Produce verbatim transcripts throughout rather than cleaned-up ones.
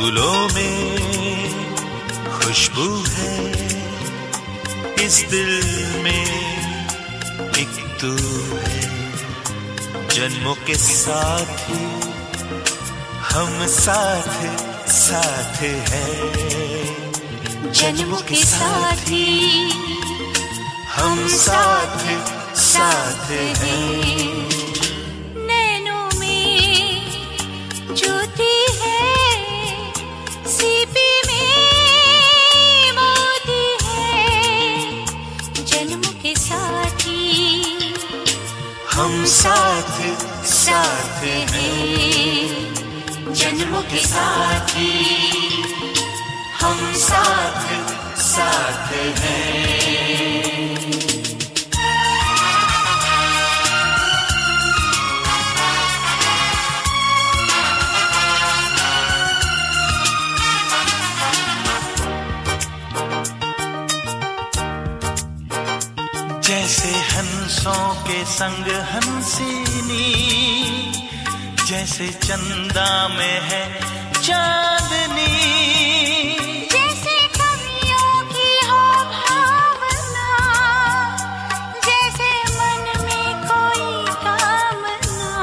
फूलों में खुशबू है, इस दिल में एक तू है। जन्मों के साथ ही हम साथ साथ हैं, जन्मों के साथ ही हम साथ साथ हैं। नैनों में ज्योति है, सीपी में मोती है, जन्मों के साथ ही हम साथ साथ हैं, जन्मों के साथ ही हम साथ साथ हैं। जैसे हंसों के संग हंसिनी, जैसे चंदा में है चांदनी, जैसे कवियों की हो भावना, जैसे मन में कोई कामना,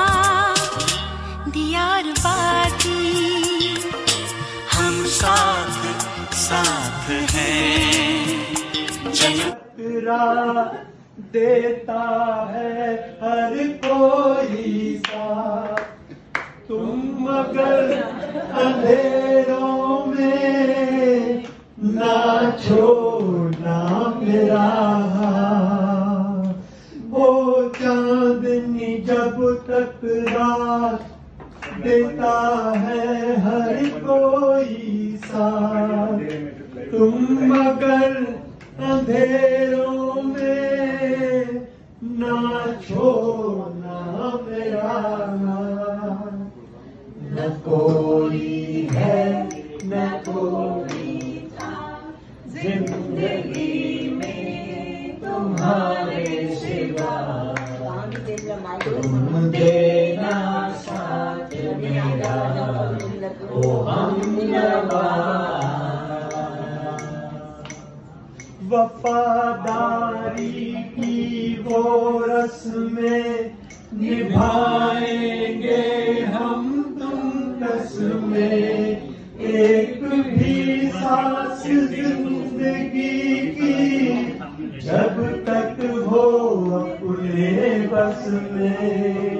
दियार बाती हम साथ साथ हैं। देता है हर कोई साथ, तुम मगर अंधेरों में ना छोड़ना मेरा हाथ। वो चांदनी जब तक रात देता है हर कोई साथ, तुम मगर अंधेरों में ना छोड़ना मेरा हाथ। न कोई है न कोई था जिंदगी में तुम्हारे सिवा, तुम देना साथ मेरा ओ हमनवा। वफादारी की वो रस्में निभाएंगे हम तुम कसमें, एक भी सांस जिंदगी की जब तक हो अपने बस में।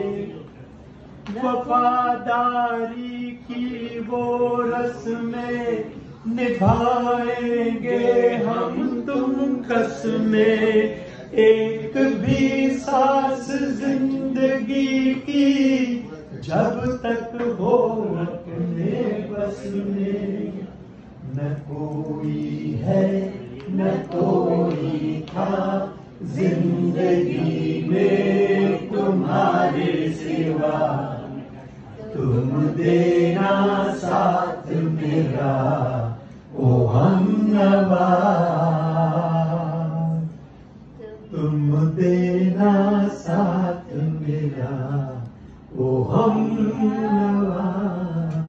वफादारी की वो रस्में निभाएंगे हम तुम कसमें, एक भी सांस जिंदगी की जब तक हो अपने बस में। न कोई है न कोई था जिंदगी में तुम्हारे सिवा, तुम देना साथ मेरा ओ हमनवा, तुम देना साथ मेरा ओ हमनवा।